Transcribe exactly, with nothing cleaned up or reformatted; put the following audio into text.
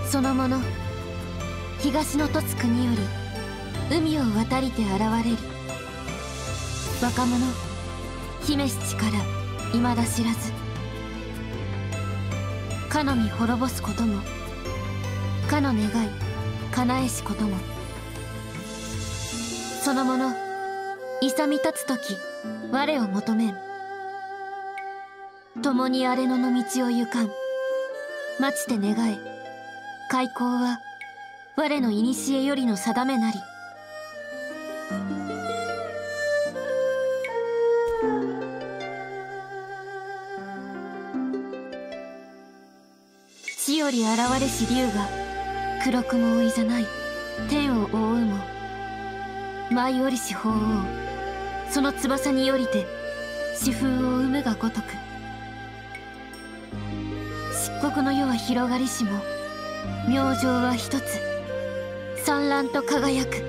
その者東の凸国より海を渡りて現れる若者姫七から未だ知らず、かの身滅ぼすこともかの願い叶えしことも、その者勇み立つ時我を求めん。共に荒れ野の道を行かん。待ちて願え開口は我の古よりの定めなり。地より現れし竜が黒雲をいざない天を覆うも、舞い降りし鳳凰その翼によりて四風を生むがごとく、漆黒の世は広がりしも明星は一つ、燦爛と輝く。